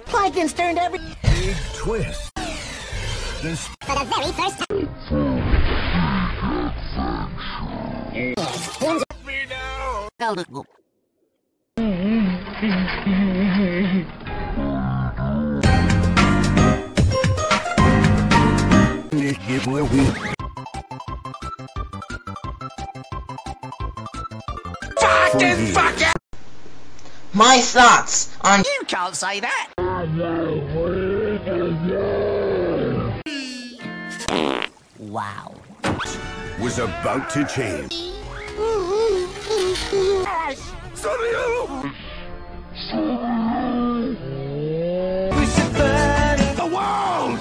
Plankton's turned every big twist. This for the very first time. me now. Fuck it! My thoughts on You can't say that. Wow. Was about to change. We should burn the world!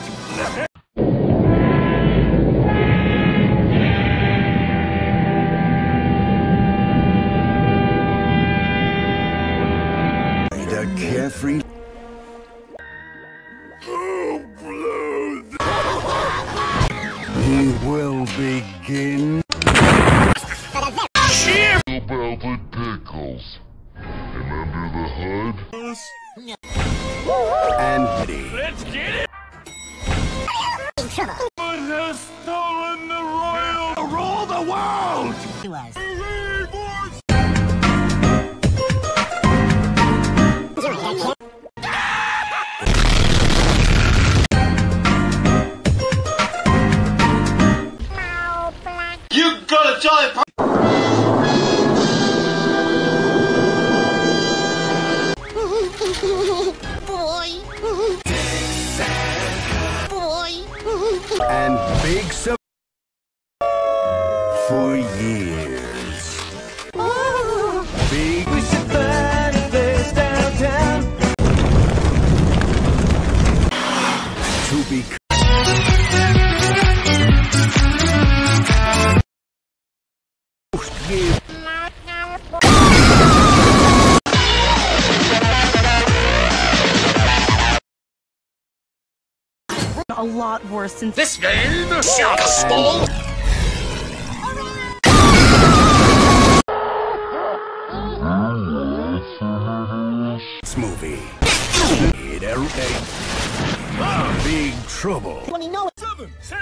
A carefree. Oh, blood! He will begin. About the pickles. And under the hood? And ready. Let's get it! In trouble. What has stolen the royal? Rule the world! He was. You got a giant Boy. Boy. And big sub for years. Big. We should burn this downtown. To be. A lot worse since This game shall stall. Movie. Big trouble. When you know it. 7, 6,